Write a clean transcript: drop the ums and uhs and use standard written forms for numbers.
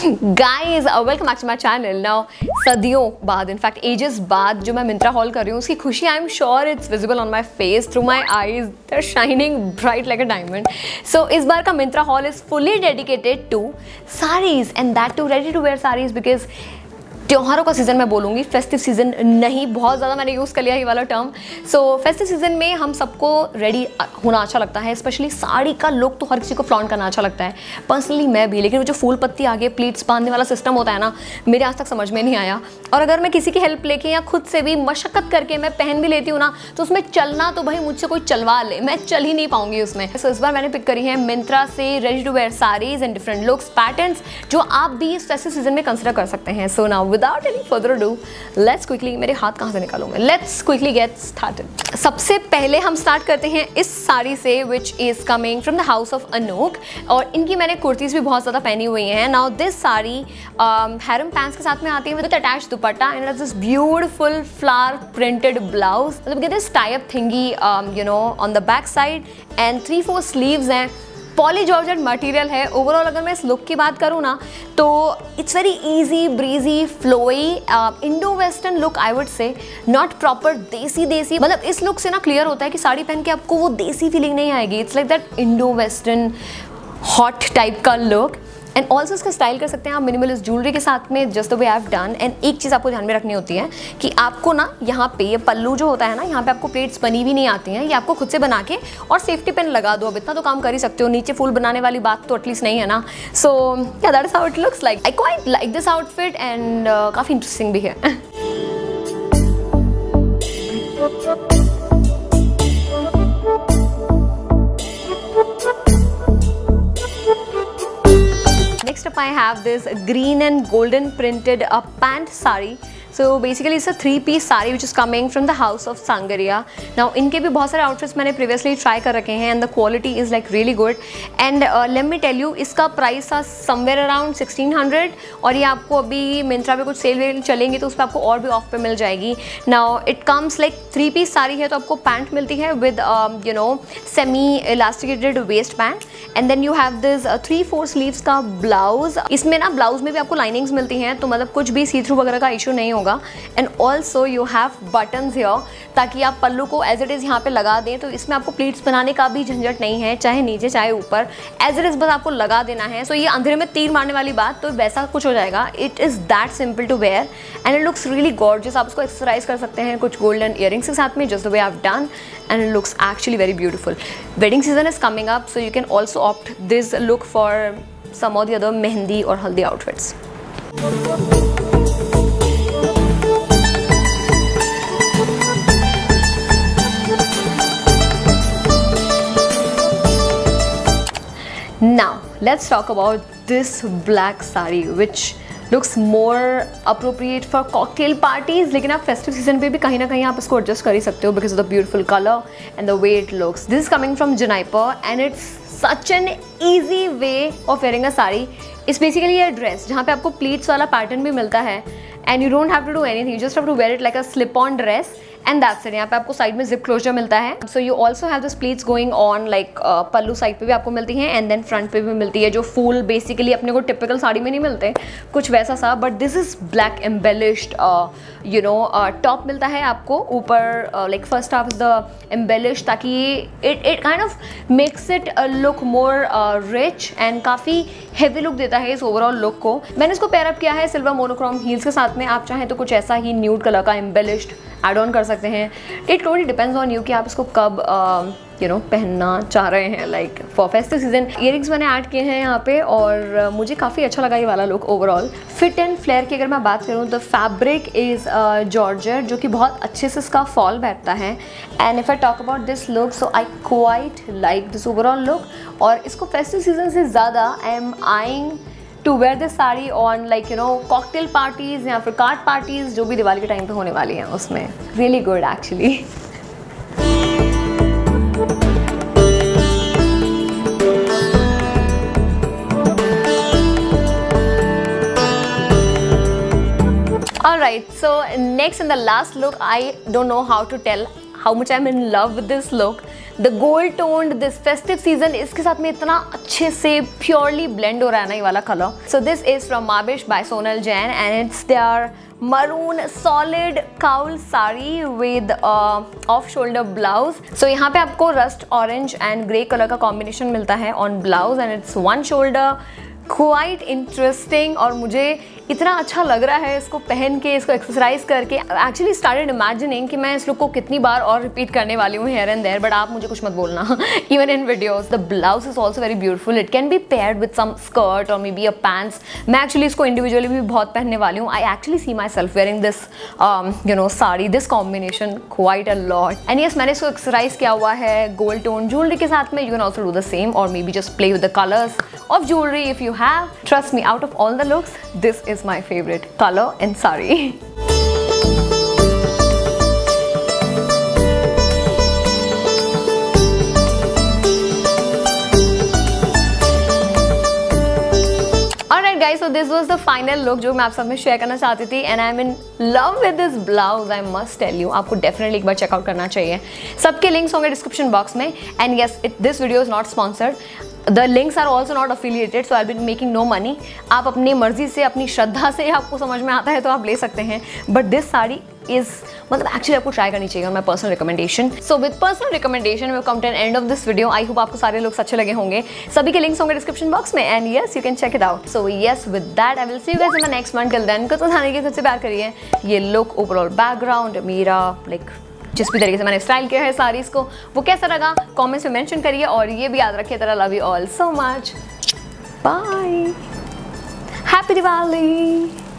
Guys welcome back to my channel. Now सदियों बाद, in fact edges बाद जो मैं मिंत्रा हॉल कर रही हूँ उसकी खुशी I am sure it's visible on my face, through my eyes, they are shining bright like a diamond. So इस बार का Myntra haul is fully dedicated to saris and that to ready to wear saris, because त्योहारों का season मैं बोलूँगी, festive season नहीं, बहुत ज़्यादा मैंने यूज़ कर लिया ये वाला टर्म। सो फेस्टिव सीज़न में हम सबको रेडी होना अच्छा लगता है, स्पेशली साड़ी का लुक तो हर किसी को फ्लॉन्ट करना अच्छा लगता है, पर्सनली मैं भी। लेकिन वो जो फूल पत्ती आगे प्लीट्स बांधने वाला सिस्टम होता है ना, मेरे आज तक समझ में नहीं आया। और अगर मैं किसी की हेल्प लेके या खुद से भी मशक्क़त करके मैं पहन भी लेती हूँ ना, तो उसमें चलना तो भाई मुझसे कोई चलवा ले, मैं चल ही नहीं पाऊँगी उसमें। सो इस बार मैंने पिक करी है मिंत्रा से ready to wear saris and different looks, patterns जो आप भी इस फेस्टिव सीज़न में कंसिडर कर सकते हैं। So now without any further let's quickly, मेरे हाथ कहाँ से निकालूं मैं, लेट्स क्विकली गेट स्टार्टेड। सबसे पहले हम स्टार्ट करते हैं इस साड़ी से, which is coming from the house of Anouk, और इनकी मैंने कुर्तीज भी बहुत ज़्यादा पहनी हुई हैं। Now this sari harem pants के साथ में आती है with attach dupatta and this beautiful flower printed blouse, मतलब get this tie up thingy you know on the back side and 3-4 sleeves हैं। पॉली जॉर्जेट मटेरियल है। ओवरऑल अगर मैं इस लुक की बात करूँ ना, तो it's very easy, breezy, flowy, Indo western look I would say, not proper desi. मतलब इस लुक से ना क्लियर होता है कि साड़ी पहन के आपको वो देसी फीलिंग नहीं आएगी। It's like that Indo western hot type का लुक। एंड ऑल्सो इसका स्टाइल कर सकते हैं आप मिनिमलिस्ट ज्वेलरी के साथ में, just the way I have done. And एक चीज़ आपको ध्यान में रखनी होती है कि आपको ना यहाँ पे ये पल्लू जो होता है ना, यहाँ पे आपको प्लेट्स बनी भी नहीं आती हैं, ये आपको खुद से बना के और सेफ्टी पिन लगा दो। अब इतना तो काम कर ही सकते हो, नीचे फूल बनाने वाली बात तो एटलीस्ट नहीं है ना। So yeah that is how it looks like. I quite like this outfit and काफ़ी इंटरेस्टिंग भी है। Next up I have this green and golden printed pant sari. So basically it's a 3-piece sari which is coming from the house of Sangaria. Now इनके भी बहुत सारे outfits मैंने previously try कर रखे हैं and the quality is like really good. And let me tell you, इसका price था somewhere around 1600 और ये आपको अभी मिंत्रा पे कुछ सेल वेल चलेंगी तो उस पर आपको और भी ऑफ पे मिल जाएगी। Now it comes like 3-piece sari है, तो आपको पैंट मिलती है with you know semi elasticated waist band and then you have this 3-4 sleeves का ब्लाउज। इसमें ना ब्लाउज में भी आपको लाइनिंग्स मिलती हैं, तो मतलब कुछ भी सी थ्रू वगैरह का इशू नहीं होगा। And also you have buttons here, ताकि आप पल्लू को एज इट इज़ यहाँ पे लगा दें, तो इसमें आपको प्लीट्स बनाने का भी झंझट नहीं है, चाहे नीचे चाहे ऊपर, एज इट इज़ बस आपको लगा देना है। सो ये अंधेरे में तीर मारने वाली बात, तो वैसा कुछ हो जाएगा। It is that simple to wear and it looks really gorgeous. आप उसको एक्सरसाइज कर सकते हैं कुछ गोल्डन ईयरिंग्स के साथ में, just the way I have done, and it looks actually very beautiful. Wedding season is coming up, so you can also opt this look for some of the other mehendi or haldi outfits. Now let's talk about this black sari which looks more appropriate for cocktail parties, लेकिन आप festive season पे भी कहीं ना कहीं आप इसको adjust कर ही सकते हो because of the beautiful color and the way it looks. This is coming from Juniper and it's such an easy way of wearing a sari. It's basically a dress जहाँ पे आपको प्लीट्स वाला pattern भी मिलता है and you don't have to do anything, you just have to wear it like a slip-on dress and that's it. यहाँ पे आपको साइड में जिप क्लोजर मिलता है, so you also have this pleats going on like pallu side पे भी आपको मिलती हैं and then फ्रंट पे भी मिलती है, जो फूल बेसिकली अपने को टिपिकल साड़ी में नहीं मिलते, कुछ वैसा सा, but this is black embellished you know top मिलता है आपको ऊपर, like first half is the embellish, ताकि it kind of makes it look more rich and काफ़ी हेवी लुक देता है इस ओवरऑल लुक को। मैंने इसको पेयर अप किया है सिल्वर मोनोक्रोम हील्स के साथ में, आप चाहें तो कुछ ऐसा ही न्यूड कलर का एम्बेलिश्ड एड ऑन कर सकते हैं। It totally depends on you कि आप इसको कब यू नो पहनना चाह रहे हैं, like for festive season. Earrings मैंने ऐड किए हैं यहाँ पे और मुझे काफ़ी अच्छा लगा ये वाला look overall. Fit and flare की अगर मैं बात करूँ तो फैब्रिक इज़ जॉर्जेट, जो कि बहुत अच्छे से इसका फॉल बैठता है। And if I talk about this look, so I quite like this overall look, और इसको फेस्टिव सीजन से ज़्यादा I am eyeing to wear this sari on like you know cocktail parties या फिर कार्ड पार्टीज़ जो भी दिवाली के टाइम पे होने वाली हैं उसमें। Really good actually. Alright, so next and the last look, I don't know how to tell how much I'm in love with this look. The gold toned this festive season, इसके साथ में इतना अच्छे से प्योरली ब्लेंड हो रहा है ना ये वाला colour. So this is from माबिश bye Sonal Jain and it's there maroon solid cowl sari with off shoulder blouse. So यहाँ पे आपको rust orange and grey colour का कॉम्बिनेशन मिलता है on blouse and it's one shoulder. Quite interesting और मुझे इतना अच्छा लग रहा है इसको पहन के, इसको एक्सरसाइज करके. एक्चुअली स्टार्टेड इमेजिनिंग कि मैं इस लुक को कितनी बार और रिपीट करने वाली हूँ हेयर एंड देयर, बट आप मुझे कुछ मत बोलना. Even in videos the blouse is also very beautiful. It can be paired with some skirt और मे बी अ पैंट्स. मैं एक्चुअली इसको इंडिविजुअली भी बहुत पहनने वाली हूँ. I actually see myself wearing this you know sari, this combination quite a lot. And yes, मैंने इसको एक्सरसाइज किया हुआ है गोल्ड टोन ज्वेलरी के साथ में. You can also do the same और maybe just play with the colours of jewellery if you have. Trust me, out of all the looks this is my favourite color in saree. Alright guys, so this was the final look जो मैं आप सब में share करना चाहती थी and I'm in love with this blouse, I must tell you. आपको definitely एक बार चेकआउट करना चाहिए. सबके लिंक्स होंगे डिस्क्रिप्शन बॉक्स में. And yes, this video is not sponsored. The links are also not affiliated, so I'll be making no money. आप अपनी मर्जी से, अपनी श्रद्धा से, आपको समझ में आता है तो आप ले सकते हैं. बट दिस साड़ी इज मतलब एक्चुअली आपको ट्राई करनी चाहिए, my personal recommendation. So with personal recommendation we come to an end of this video. I hope आपको सारे लुक्स अच्छे लगे होंगे. सभी के लिंक्स होंगे डिस्क्रिप्शन बॉक्स में and yes you can check it out. So yes, with that I will see you guys in the next one. Till then खुद उठाने की खुद से प्यार करिए. ये लुक, ओवरऑल बैकग्राउंड, मेरा लाइक जिस भी तरीके से मैंने स्टाइल किया है सारीज को, वो कैसा लगा कमेंट्स में मेंशन करिए. और ये भी याद रखिए that I love you all so much. Bye. Happy Diwali.